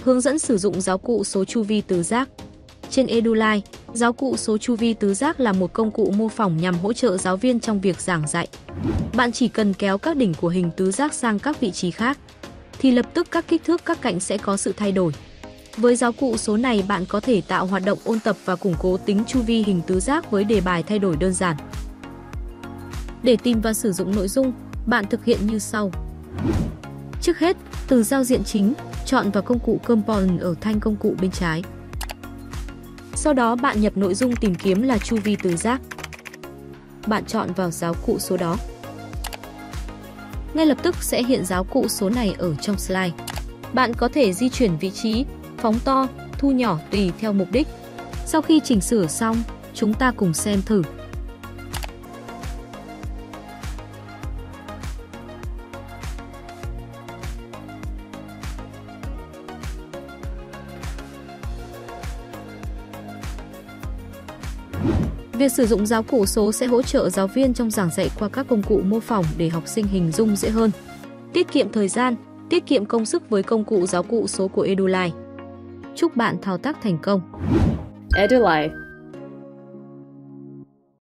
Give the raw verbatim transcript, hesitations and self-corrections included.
Hướng dẫn sử dụng giáo cụ số chu vi tứ giác. Trên Eduli, giáo cụ số chu vi tứ giác là một công cụ mô phỏng nhằm hỗ trợ giáo viên trong việc giảng dạy. Bạn chỉ cần kéo các đỉnh của hình tứ giác sang các vị trí khác, thì lập tức các kích thước các cạnh sẽ có sự thay đổi. Với giáo cụ số này, bạn có thể tạo hoạt động ôn tập và củng cố tính chu vi hình tứ giác với đề bài thay đổi đơn giản. Để tìm và sử dụng nội dung, bạn thực hiện như sau. Trước hết, từ giao diện chính, chọn vào công cụ Component ở thanh công cụ bên trái. Sau đó bạn nhập nội dung tìm kiếm là chu vi tứ giác. Bạn chọn vào giáo cụ số đó. Ngay lập tức sẽ hiện giáo cụ số này ở trong slide. Bạn có thể di chuyển vị trí, phóng to, thu nhỏ tùy theo mục đích. Sau khi chỉnh sửa xong, chúng ta cùng xem thử. Việc sử dụng giáo cụ số sẽ hỗ trợ giáo viên trong giảng dạy qua các công cụ mô phỏng để học sinh hình dung dễ hơn. Tiết kiệm thời gian, tiết kiệm công sức với công cụ giáo cụ số của Eduli. Chúc bạn thao tác thành công. Eduli